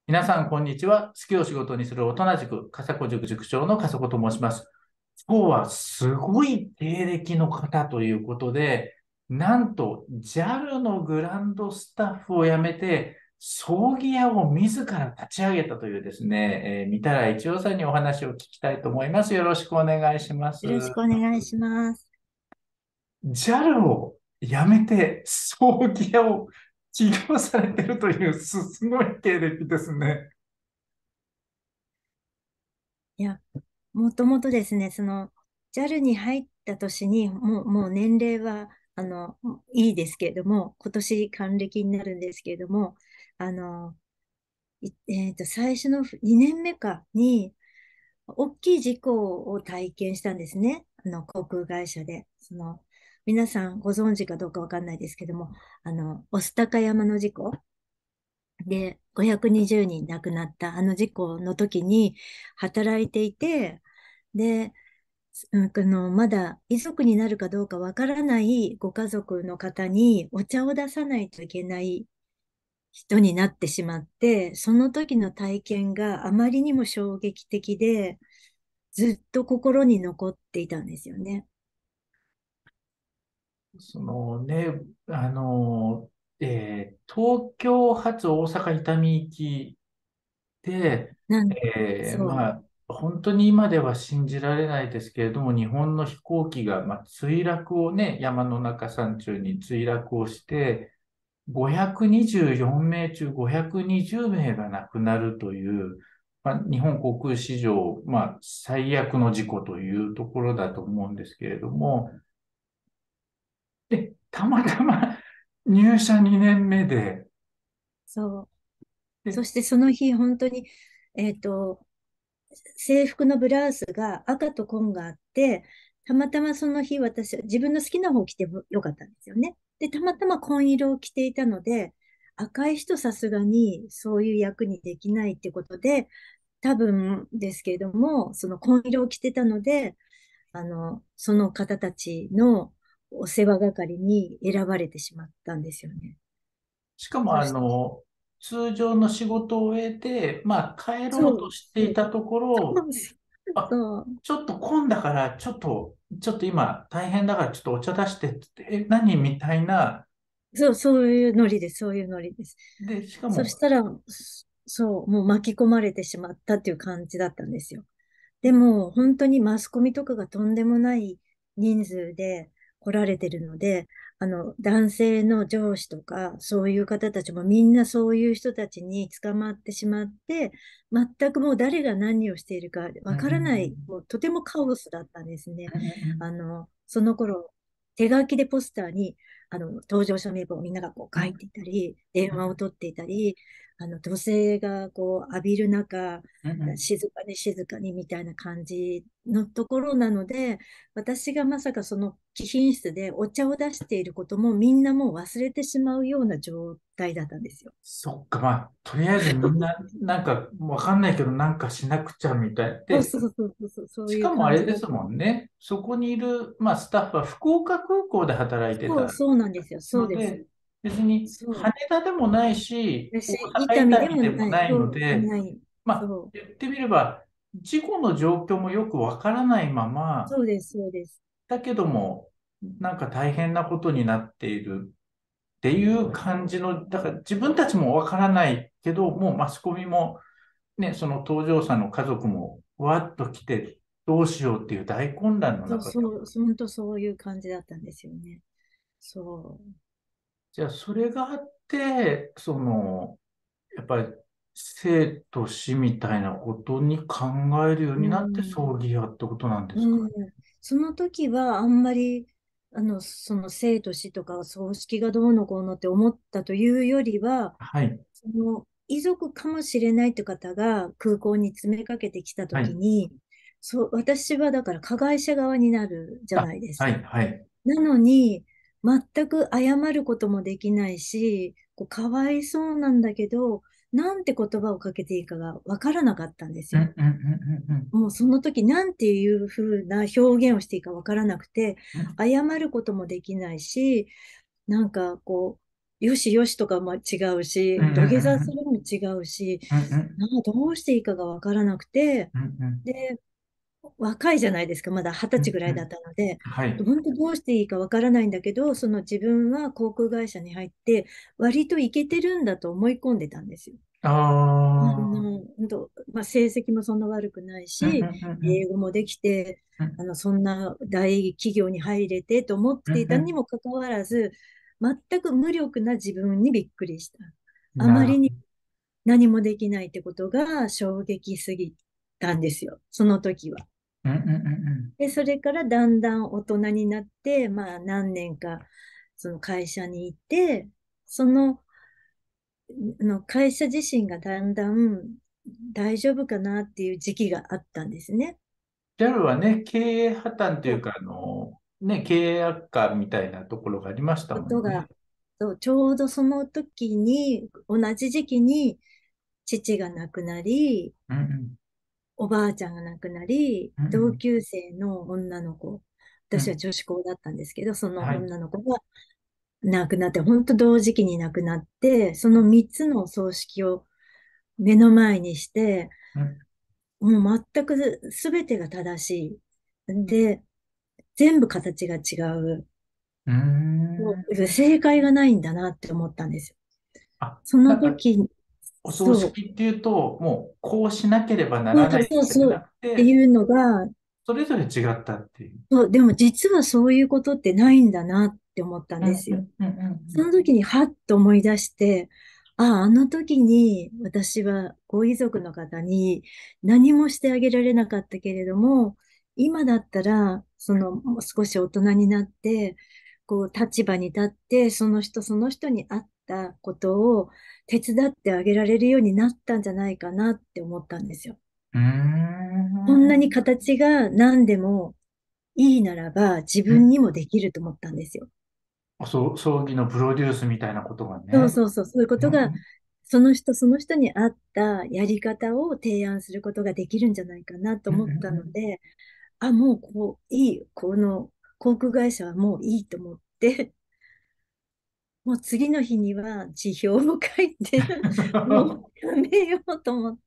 皆さん、こんにちは。好きを仕事にする大人塾、笠子塾塾長の笠子と申します。今日はすごい経歴の方ということで、なんと JAL のグランドスタッフを辞めて、葬儀屋を自ら立ち上げたというですね、御手洗一郎さんにお話を聞きたいと思います。よろしくお願いします。 よろしくお願いします。 JAL を辞めて葬儀屋を起業されてるというすごい経歴ですね。 いや、もともとですね、JAL に入った年に、もう年齢は、いいですけれども、今年還暦になるんですけれども、あの、最初の2年目かに、大きい事故を体験したんですね。航空会社で。皆さんご存知かどうかわかんないですけども、御巣鷹山の事故で、520人亡くなったあの事故の時に働いていて、で、まだ遺族になるかどうかわからないご家族の方にお茶を出さないといけない人になってしまって、その時の体験があまりにも衝撃的で、ずっと心に残っていたんですよね。 そのね、東京発大阪伊丹行きで、 なん、そう、 まあ、本当に今では信じられないですけれども、日本の飛行機が、墜落をね、山の中山中に墜落をして、524名中520名が亡くなるという、日本航空史上、最悪の事故というところだと思うんですけれども、で、たまたま入社2年目で、 そう。そで、 してその日、本当に、えっと、制服のブラウスが赤と紺があって、たまたまその日私は自分の好きな方を着てもよかったんですよね。で、たまたま紺色を着ていたので、赤い人さすがにそういう役にできないってことで、多分ですけれども、その紺色を着てたので、その方たちのお世話係に選ばれてしまったんですよね。 しかもそして、 通常の仕事を終えて、帰ろうとそう、 していたところ、あ、 そう、 ちょっと混んだから、ちょっと今大変だからちょっとお茶出してって言って、何みたいな。 そういうノリです、そういうノリです。 で、しかも、 そしたら、そう、もう巻き込まれてしまったっていう感じだったんですよ。でも、本当にマスコミとかがとんでもない人数で来られてるので、男性の上司とか、そういう方たちもみんなそういう人たちに捕まってしまって、全くもう誰が何をしているかうんわうんうんからない、もうとてもカオスだったんですね。 うんうんその頃、手書きでポスターに、搭乗者名簿をみんながこううん書いていたり、電うん話を取っていたり、土星がこう浴びる中、 うんうん静かに静かにみたいな感じのところなので、私がまさかその貴賓室でお茶を出していることもみんなもう忘れてしまうような状態だったんですよ。 そっか、とりあえずみんな、なんか、わかんないけど、なんかしなくちゃみたいで、 そういうしかもあれです感じだった。 もんね。そこにいる、スタッフは福岡空港で働いてたそうなんですよ。そうです。 ので、別に羽そう。 田でもないし、大私、伊阪伊丹で丹でももない。 ないので、 ない。そう。 言ってみれば、事故の状況もよくわからないまま、 そうです。 だけども、なんか大変なことになっているっていう感じの、だから自分たちもわからないけど、もうマスコミも、ね、その搭乗者の家族もわっと来て、どうしようっていう大混乱の中で、 本当そういう感じだったんですよね。そじゃあそれがあって、やっぱり生と死みたいなことに考えるようう。うになってん。 葬儀屋ってことなんですか？ うん。その時はあんまり、その生と死とか葬式がどうのこうのって思ったというよりは、 はい。 その遺族かもしれないって方が空港に詰めかけてきたはい。 時に、そう、私はだから加害者側になるじゃないですか。 はい。はい。 なのに、全く謝ることもできないし、こうかわいそうなんだけど、なんて言葉をかけていいかがわからなかったんですうん、うよ。 ん、うん、うん、 もうその時なんていう風な表現をしていいかわからなくて、 うん。 謝ることもできないし、なんかこう、 よしよしとかも違ううんし、土下座するうんのも違うし、 うんうんうんなんかどうしていいかがわからなくて、 うんうんで、若いじゃないですか、まだ20歳ぐらいだっうんうん。 たので、 はい。 本当どうしていいかわからないんだけど、その自分は航空会社に入って、割とイケてるんだと思い込んでたんですよ。 ああ。 本当、まあ、成績もそんな悪くないし、 うんうんうん英語もできて、 うんそんな大企業に入れてと思っうんていたにうもかかわらず、全く無力な自分にびっくりした。 ん。なるほあまりに何もできないってことが衝撃すぎたんですよ、その時は。 ど。うんうんうんで、それからだんだん大人になって、まあ何年かその会社にいて、その会社自身がだんだん大丈夫かなっていう時期があったんですね。 JAL はね、経営破綻といそううか、ね、経営悪化みたいなところがありましたもんね。 ことが、そうちょうどその時に、同じ時期に父が亡くなり、 うんうんおばあちゃんが亡くなり、同うん級生の女の子、 うんうん。 私は女子校だったんですけど、そのはい。 女の子が亡くなって、本当同時期に亡くなって、その3つの葬式を目の前にして、 うんもう全く全てが正しい。で、全部形が違う。 うーん。 正解がないんだなって思ったんですよ。 あ、 そのなんか、 時、 お葬そう、 式っていうと、もう、こうしなければなそうらないそうそうっじゃなくて、 ていうのが、 それぞれ違ったっていう。 そう、でも実はそういうことってないんだなって思ったんですよ。 うんうんうんうんその時にはっと思い出して、あの時に私はご遺族の方に何もしてあげられなかったけれども、今だったら、もう少し大人になって、こう、立場に立って、その人その人に合ったことを手伝ってあげられるようになったんじゃないかなって思ったんですよ。 うん。 こんなにうーん。 形が何でもいいならば自分にもできると思ったんですよ。 葬儀のプロデュースみたいなことがね。 そうそうそう、そういうことが、 うんその人その人に合ったやり方を提案することができるんじゃないかなとうんう思ったのんで、あ、もういい、この航空会社はもういいと思って、もう次の日には辞表を書いて、もうん。 うやめようと思って、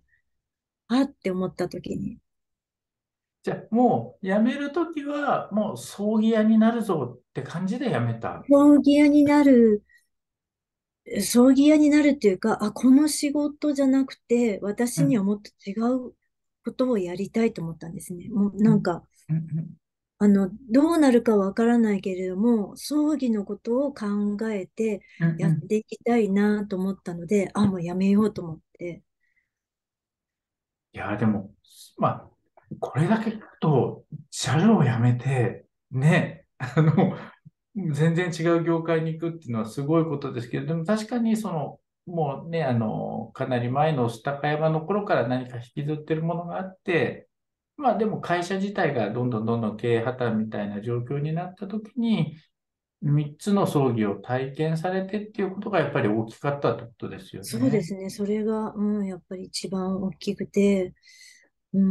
あって思った時に、 じゃあ、もう、辞めるときは、もう、葬儀屋になるぞって感じで辞めた。 葬儀屋になる葬儀屋になるっていうか、この仕事じゃなくて、私にはうんもっと違うことをやりたいと思ったんですね。もううんなんか、 うんどうなるかわからないけれども、葬儀のことを考えてやっうんうん。 ていきたいなと思ったので、もうやめようと思って。 いや、でも、まあ、これだけ聞くと、JAL を辞めて、ね、全然違う業界に行くっていうのはすごいことですけど、でも確かにもうね、かなり前の御巣鷹山の頃から何か引きずってるものがあって、まあでも会社自体がどんどんどんどん経営破綻みたいな状況になった時に、3つの葬儀を体験されてっていうことがやっぱり大きかったってことですよね。 そうですね。それが、やっぱり一番大きくて、うん、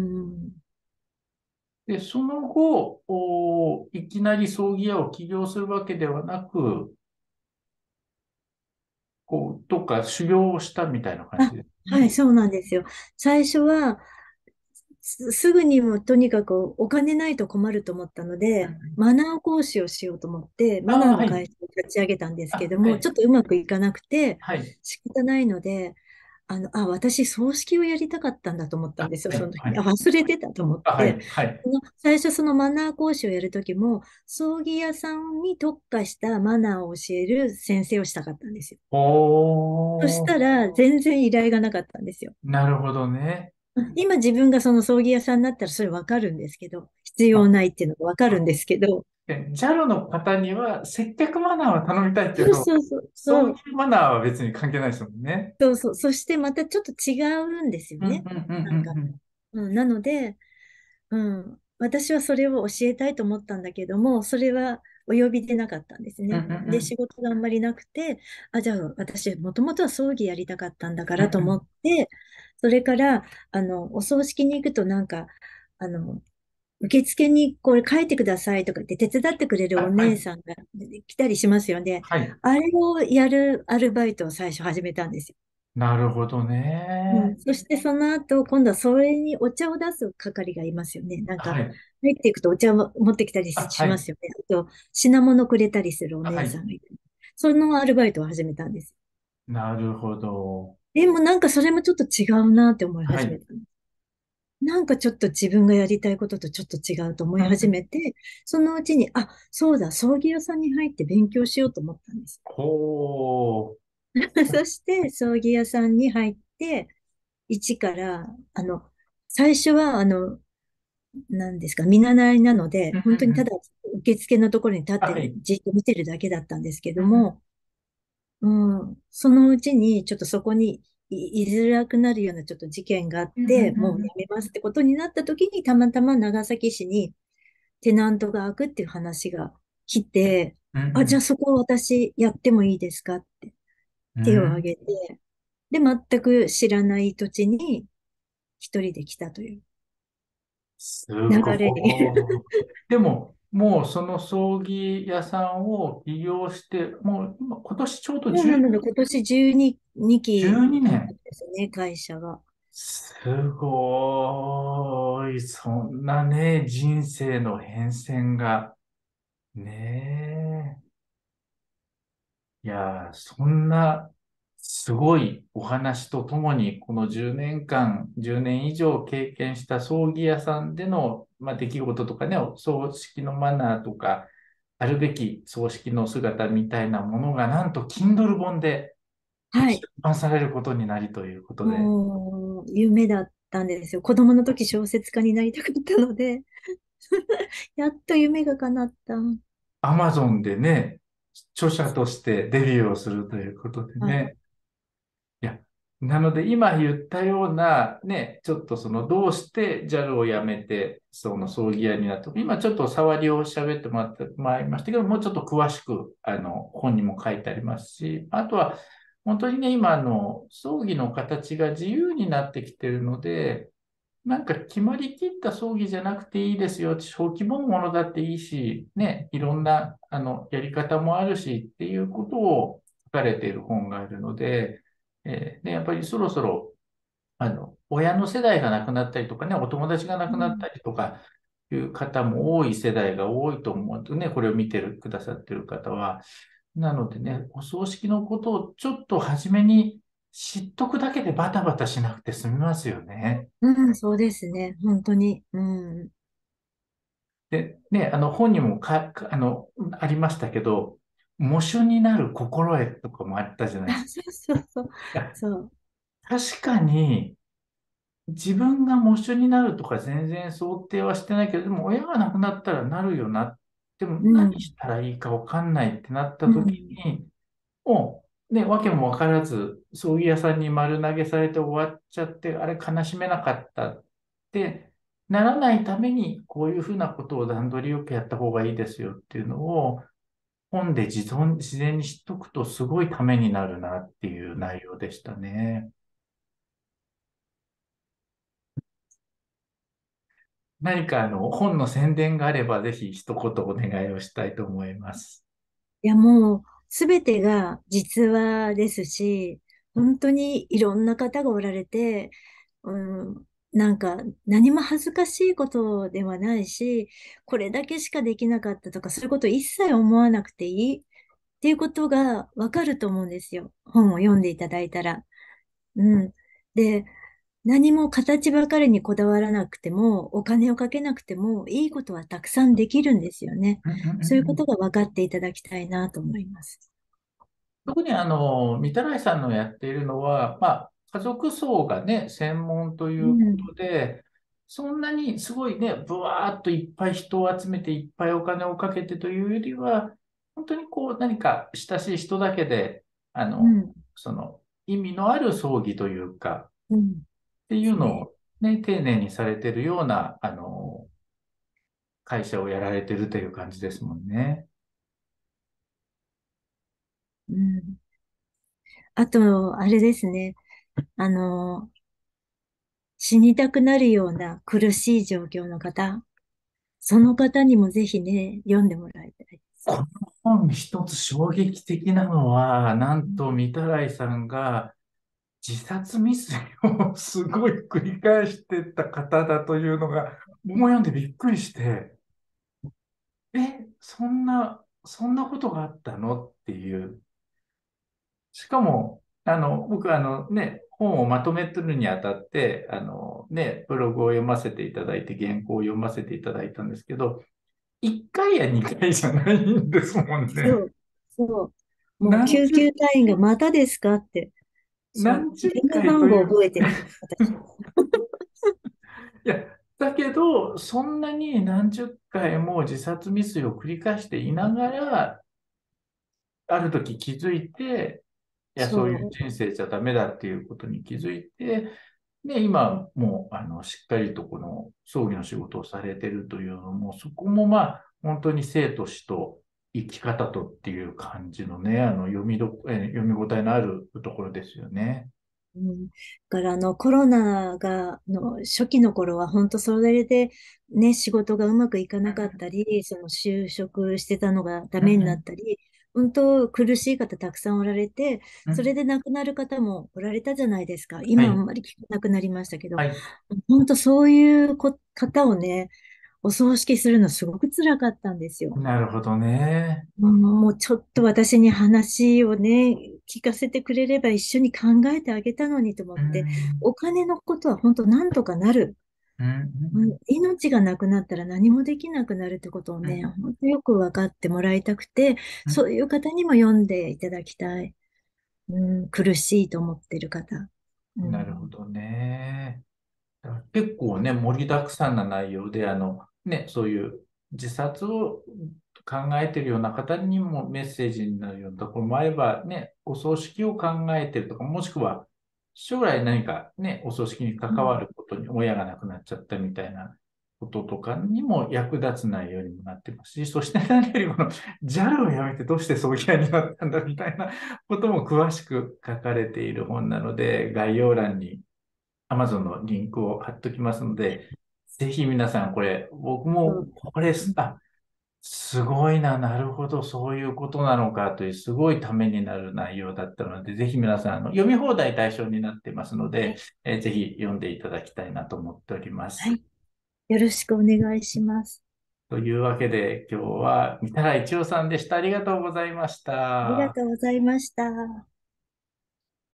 で、その後、いきなり葬儀屋を起業するわけではなく、どっか修行をしたみたいな感じですね。 はい、そうなんですよ。最初は、すぐにもとにかくお金ないと困ると思ったので、 うんマナー講師をしようと思って、マナーああ、はい。 の会社を立ち上げたんですけども、ちはい。 ょっとうまくいかなくて、 はい。 仕方ないので、私、葬式をやりたかったんだと思ったんですよ、 はい。 その時に。 はい。 忘れてたと思っあ、はて。 い。はい。 最初、そのマナー講師をやるときも、葬儀屋さんに特化したマナーを教える先生をしたかったんですよ。そしおー、 たら、全然依頼がなかったんですよ。 なるほどね。 今自分がその葬儀屋さんになったらそれわかるんですけど、必要あ、 ないっていうのがわかるんあ、 ですけど、 JAL の方には接客マナーは頼みたいけそうど、 そうそう、 葬儀マナーは別に関係ないですもんね。 そうそう、そしてまたちょっと違うんですようん、 ね。 うん、うん、 なんか、 うん、 なので、私はそれを教えたいと思ったんだけども、それはお呼びでなかったんですうん、 ね。 うん、うで、 ん、 仕事があんまりなくて、じゃあ私、もともとは葬儀やりたかったんだかうん、うん、 らと思って、それから、お葬式に行くとなんか、あの、 受付にこれ書いてくださいとかって手伝ってくれるおはい、 姉さんが来たりしますよね。 はい。 あれをやるアルバイトを最初始めたんですよ。 なるほどね。 そしてその後、今度はそれにお茶を出す係がいますよね。なんか、 はい。 入っていくとお茶を持ってきたりあ、はい。 しますよね。あと、品物くれたりするおはい。 姉さんがいて。そのアルバイトを始めたんです。 なるほど。 でもなんかそれもちょっと違うなって思いはい。 始めた。なんかちょっと自分がやりたいこととちょっと違うと思いうんうん。 始めて、そのうちに、あ、そうだ、葬儀屋さんに入って勉強しようと思ったんです。 ほう。 そして、葬儀屋さんに入って、一から、最初は、何ですか、見習いなので、 うんうんうん。 本当にただ受付のところに立ってはい。 じっと見てるだけだったんですけうんうん。 ども、そのうちにちょっとそこに居づらくなるようなちょっと事件があっうんうんて、もううんやめますってことになった時に、たまたま長崎市にテナントが開くっていう話が来て、あ、じゃあうんそこ私やってもいいですかってうん。うん。 手を挙げて、で、全く知らない土地に一人で来たというす流れに。 ごい。でも、もうその葬儀屋さんを起業して、もう今年ちょうどそうなので、今年12期 12年。 ですね、会社が。 すごい。そんなね、人生の変遷が。ねえ。いやー、そんなすごいお話とともに、この10年間、10年以上経験した葬儀屋さんでの、出来事とかね、葬式のマナーとか、あるべき葬式の姿みたいなものが、なんと Kindle 本で出はい。 版されることになりということで、 もう、夢だったんですよ。子供の時小説家になりたかったので、やっと夢が叶った。 Amazon でね、著者としてデビューをするということではい。 ね、いや、なので今言ったようなね、ちょっとそのどうして JAL を辞めて、その葬儀屋になったか、今ちょっと触りを喋ってもらいましたけど、もうちょっと詳しく、本にも書いてありますし、あとは、本当にね、今葬儀の形が自由になってきてるので、なんか決まりきった葬儀じゃなくていいですよ。小規模のものだっていいし、ね、いろんな、やり方もあるしっていうことを書かれている本があるので、で、やっぱりそろそろ、親の世代が亡くなったりとかね、お友達が亡くなったうん。 りとかいう方も多い世代が多いと思うとね、これを見てくださってる方は。なのでね、お葬式のことをちょっと初めに知っとくだけでバタバタしなくて済みますよね。 うん、そうですね。本当に。うん。 で、ね、本にもありましたけど、喪主になる心得とかもあったじゃないですあ、 か。 そうそうそう。 いや、 そう。 確かに、自分が喪主になるとか全然想定はしてないけど、でも親が亡くなったらなるよな。でもうん。 何したらいいかわかんないってなった時うん。 に、もう、ね、わけもわからず、葬儀屋さんに丸投げされて終わっちゃって、あれ悲しめなかったってならないために、こういうふうなことを段取りよくやった方がいいですよっていうのを、本で自然に知っとくとすごいためになるなっていう内容でしたね。何か本の宣伝があればぜひ一言お願いをしたいと思います。 いや、もう、すべてが実話ですし、本当にいろんな方がおられて、うん、なんか何も恥ずかしいことではないし、これだけしかできなかったとか、そういうこと一切思わなくていいっていうことがわかると思うんですよ。本を読んでいただいたら。うん。で、何も形ばかりにこだわらなくても、お金をかけなくても、いいことはたくさんできるんですよね。 うんうんうんそういううん。 ことが分かっていただきたいなと思います。 特に御手洗さんのやっているのは、家族葬がね、専門といううこん。 とで、そんなにすごいね、ぶわーっといっぱい人を集めていっぱいお金をかけてというよりは、本当にこう何か親しい人だけで、 うん。 その意味のある葬儀というか、 うん。 っていうですね。 のをね、丁寧にされてるような、会社をやられてるという感じですもんね。 うん。あと、あれですね。あの、死にたくなるような苦しい状況の方。 その方にもぜひね、読んでもらいたいです。 この本一つ衝撃的なのは、なんと、御手洗さんが自殺未遂をすごい繰り返してた方だというのが、もう読んでびっくりして、そんなことがあったのっていう。しかも、僕本をまとめてるにあたって、ブログを読ませていただいて、原稿を読ませていただいたんですけど、1回や2回じゃないんですもんね。 そう、そう。もう何十、 救急隊員がまたですかって。 何十電話回という。 番号覚えてる、私。 いや、だけど、そんなに何十回も自殺未遂を繰り返していながら、ある時気づいて、いや、そういうそう。 人生じゃダメだっていうことに気づいて、で、今もう、しっかりとこの葬儀の仕事をされてるというのも、そこもまあ、本当に生と死と生き方とっていう感じのね、読み応えのあるところですよね。 うん、だからコロナが初期の頃は本当それでね、仕事がうまくいかなかったり、その就職してたのがダメになっうん、 たり、本当苦しい方たくさんおられて、 うん、うん。 それで亡くなる方もおられたじゃないですか。 はい、 今あんまり聞かなくなりましたけど、 はい。 本当そういう方をね、お葬式するのすごく辛かったんですよ。 なるほどね。 もうちょっと私に話をね、聞かせてくれれば一緒に考えてあげたのにと思うって、 ん、 お金のことは本当なんとかなる。 うん、うん、 命がなくなったら何もできなくなるってことをね、 うん、 本当よく分かってもらいたくて、 うん。 そういう方にも読んでいただきたい。苦しいと思ってる方。うん、 なるほどね。結構ね、盛りだくさんな内容で、そういう自殺を考えているような方にもメッセージになるようなところもあれば、ね、お葬式を考えているとか、もしくは将来何かね、お葬式に関わうん、 ることに親が亡くなっちゃったみたいなこととかにも役立つ内容にもなってますし、そして何よりこの JAL を辞めてどうして葬儀屋になったんだみたいなことも詳しく書かれている本なので、概要欄に Amazon のリンクを貼っときますので、ぜひ皆さんこれ、僕もそうこれ、すごいな、なるほど、そういうことなのかという、すごいためになる内容だったので、ぜひ皆さん、読み放題対象になってますので、 はい、 ぜひ読んでいただきたいなと思っております。 はい。よろしくお願いします。 というわけで、今日は三田良一夫さんでした。ありがとうございましありがた。 とうございました。